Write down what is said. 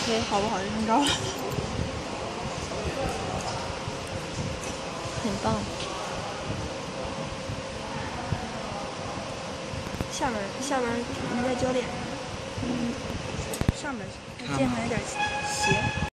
OK， 好不好？就这么着了， 很棒。 下边没在脚脸上，上面键盘有点斜。